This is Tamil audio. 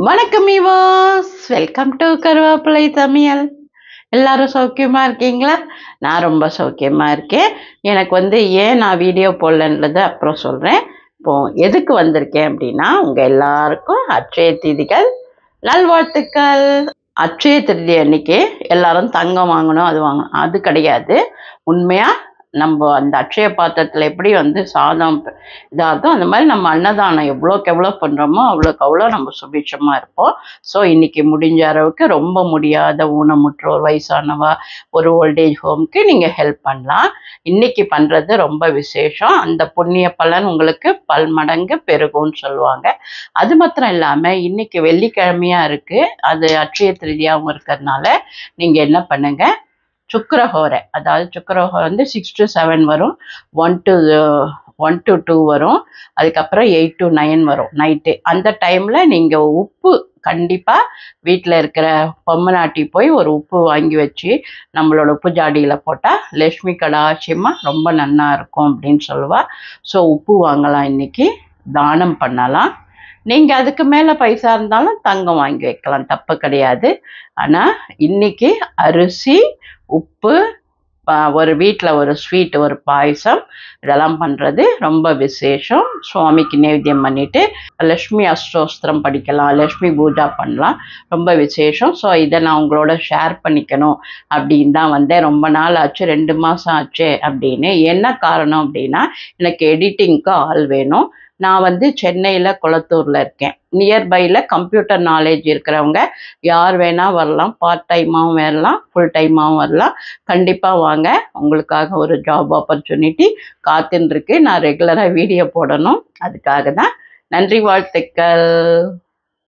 வணக்கம் ஈவோஸ், வெல்கம் டு கருவேப்பிலை சமையல். எல்லாரும் சௌக்கியமா இருக்கீங்களா? நான் ரொம்ப சௌக்கியமா இருக்கேன். எனக்கு ஏன் நான் வீடியோ போடலன்றதை அப்புறம் சொல்கிறேன். இப்போ எதுக்கு வந்திருக்கேன் அப்படின்னா, உங்கள் எல்லாருக்கும் அட்சய திதிகள் நல்வாழ்த்துக்கள். அட்சய திருதி அன்னைக்கு எல்லாரும் தங்கம் வாங்கணும், அது வாங்கணும், அது கிடையாது. உண்மையாக நம்ம அந்த அட்சய பாத்திரத்தில் எப்படி சாதம் இதாகுதோ அந்த மாதிரி நம்ம அன்னதானம் எவ்வளோக்கு எவ்வளோ பண்ணுறோமோ அவ்வளோக்கு அவ்வளோ நம்ம சுபிட்சமாக இருப்போம். ஸோ இன்னைக்கு முடிஞ்ச அளவுக்கு ரொம்ப முடியாத ஊனமுற்றோர், வயசானவா, ஒரு ஓல்டேஜ் ஹோம்க்கு நீங்கள் ஹெல்ப் பண்ணலாம். இன்னைக்கு பண்ணுறது ரொம்ப விசேஷம். அந்த புண்ணிய பலன் உங்களுக்கு பல்மடங்கு பெருகும்னு சொல்லுவாங்க. அது மாத்திரம் இல்லாமல் இன்னைக்கு வெள்ளிக்கிழமையாக இருக்குது, அது அட்சய திருதியாகவும் இருக்கிறதுனால நீங்கள் என்ன பண்ணுங்க, சுக்கரஹோரை, அதாவது சுக்கரஹோரை 6 to 7 வரும், 1 to 2 வரும், அதுக்கப்புறம் 8 to 9 வரும் நைட்டு. அந்த டைமில் நீங்கள் உப்பு கண்டிப்பாக வீட்டில் இருக்கிற பொம்மநாட்டி போய் ஒரு உப்பு வாங்கி வச்சு நம்மளோட உப்பு ஜாடியில் போட்டால் லட்சுமி கடாட்சியமாக ரொம்ப நன்னா இருக்கும் அப்படின்னு சொல்லுவாள். ஸோ உப்பு வாங்கலாம், இன்னைக்கு தானம் பண்ணலாம். நீங்கள் அதுக்கு மேலே பைசா இருந்தாலும் தங்கம் வாங்கி வைக்கலாம், தப்பு கிடையாது. ஆனால் இன்னைக்கு அரிசி, உப்பு, ஒரு வீட்டில் ஒரு ஸ்வீட், ஒரு பாயசம், இதெல்லாம் பண்ணுறது ரொம்ப விசேஷம். சுவாமிக்கு நைவேத்தியம் பண்ணிவிட்டு லக்ஷ்மி அஷ்டோஸ்திரம் படிக்கலாம், லக்ஷ்மி பூஜா பண்ணலாம், ரொம்ப விசேஷம். ஸோ இதை நான் உங்களோட ஷேர் பண்ணிக்கணும் அப்படின்னு தான் வந்தேன். ரொம்ப நாள் ஆச்சு, 2 மாதம் ஆச்சு அப்படின்னு. என்ன காரணம் அப்படின்னா, எனக்கு எடிட்டிங்க்கு ஆள் வேணும். நான் சென்னையில் குளத்தூரில் இருக்கேன். நியர்பையில் கம்ப்யூட்டர் நாலேஜ் இருக்கிறவங்க யார் வேணால் வரலாம், பார்ட் டைமாகவும் வரலாம், ஃபுல் டைமாகவும் வரலாம். கண்டிப்பாக வாங்க, உங்களுக்காக ஒரு ஜாப் ஆப்பர்ச்சுனிட்டி காத்துன்னு இருக்கு. நான் ரெகுலராக வீடியோ போடணும், அதுக்காக தான். நன்றி, வாழ்த்துக்கள்.